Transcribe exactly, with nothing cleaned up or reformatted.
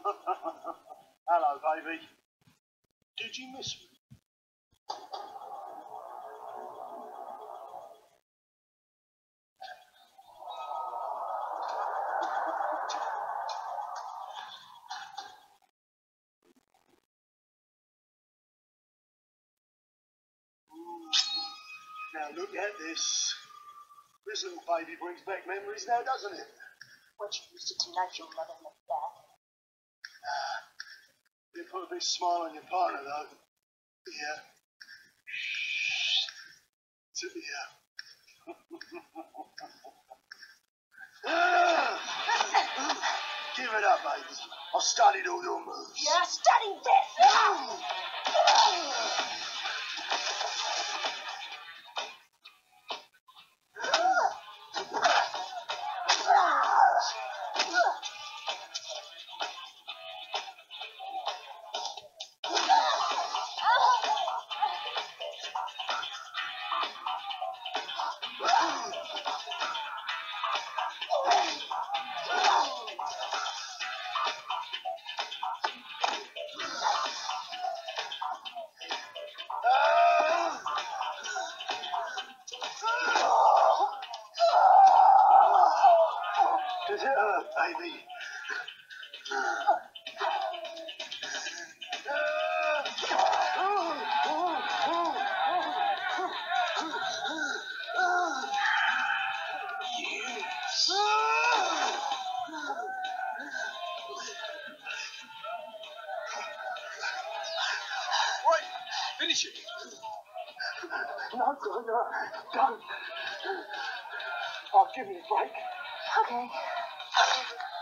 Hello, baby. Did you miss me? Now look at this. This little baby brings back memories now, doesn't it? What you used to nudge your mother in the back. You put a big smile on your partner, though. Yeah. To the Give it up, baby. I've studied all your moves. You're studying this! Does it hurt, baby? Right, finish it. No, no, no, don't. I'll give you a break. Okay.